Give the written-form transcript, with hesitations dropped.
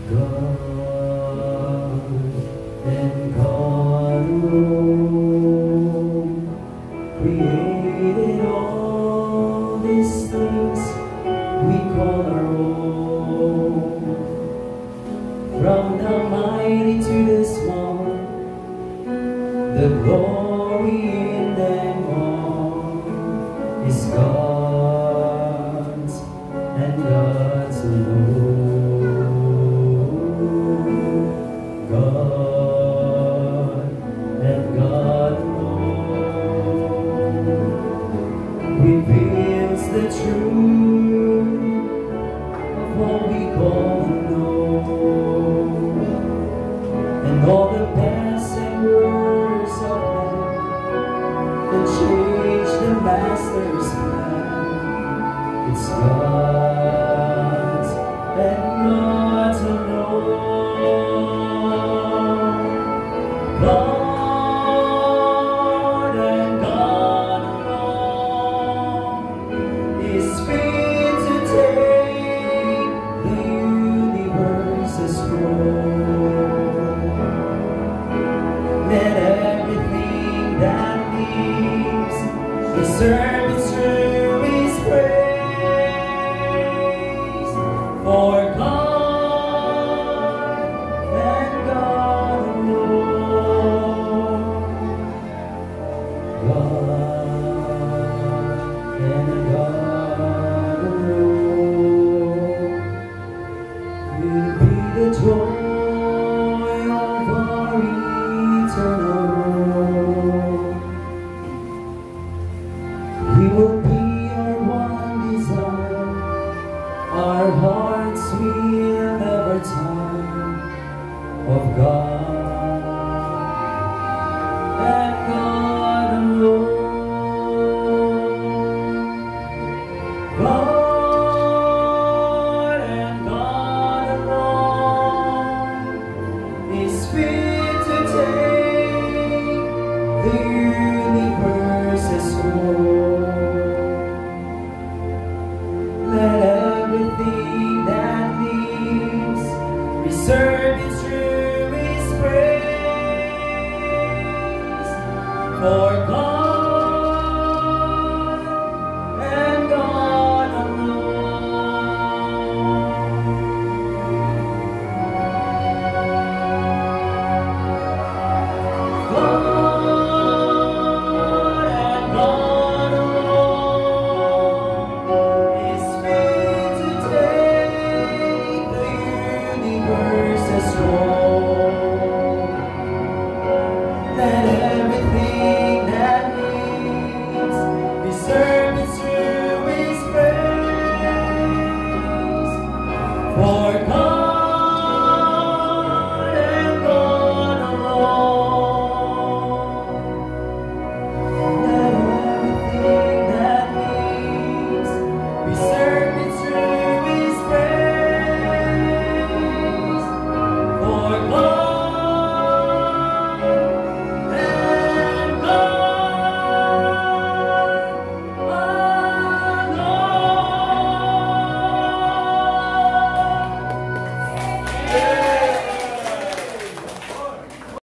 God and God alone created all these things we call our own. From the mighty to the small, the glory in them all is God's and God's alone. God and God alone reveals the truth of what we call the known, and all the passing words of men that change the Master's plan. It's God's and God's alone. God and God alone is fit to take the universe's throne. Let everything that lives deserve its true His praise. For God and God alone, God and God alone will be the joy of our eternal home. He will be our one desire, our hearts will never tire of God and God alone. God and God alone is fit to take the universe's throne. Let everything that lives reserve its truest praise. For God